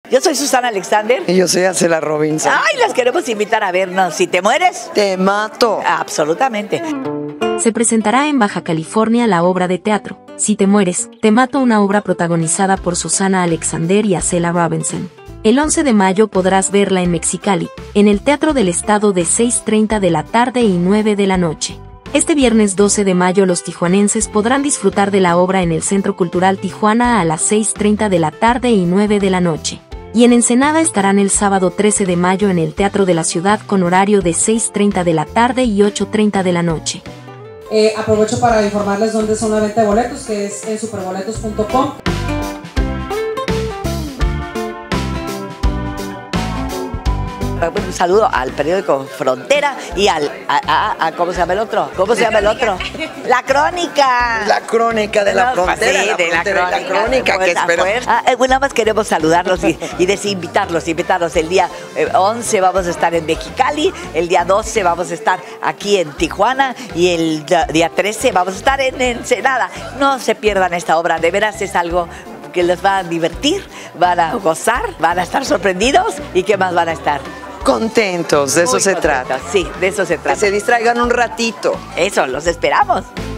Yo soy Susana Alexander. Y yo soy Acela Robinson. Ay, las queremos invitar a vernos. Si te mueres, te mato. Absolutamente. Se presentará en Baja California la obra de teatro Si te mueres, te mato, una obra protagonizada por Susana Alexander y Acela Robinson. El 11 de mayo podrás verla en Mexicali, en el Teatro del Estado de 6:30 de la tarde y 9 de la noche. Este viernes 12 de mayo los tijuanenses podrán disfrutar de la obra en el Centro Cultural Tijuana a las 6:30 de la tarde y 9 de la noche. Y en Ensenada estarán el sábado 13 de mayo en el Teatro de la Ciudad con horario de 6:30 de la tarde y 8:30 de la noche. Aprovecho para informarles dónde son la venta de boletos, que es en superboletos.com. Un saludo al periódico Frontera y ¿cómo se llama el otro? ¿Cómo se llama el otro? La Crónica. La Crónica de la Frontera. Sí, de la Crónica. Que espero. Nada más queremos saludarlos y invitarlos. El día 11 vamos a estar en Mexicali, el día 12 vamos a estar aquí en Tijuana y el día 13 vamos a estar en Ensenada. No se pierdan esta obra, de veras es algo que les va a divertir, van a gozar, van a estar sorprendidos y ¿qué más van a estar? Contentos, de eso se trata. Sí, de eso se trata. Que se distraigan un ratito. Eso, los esperamos.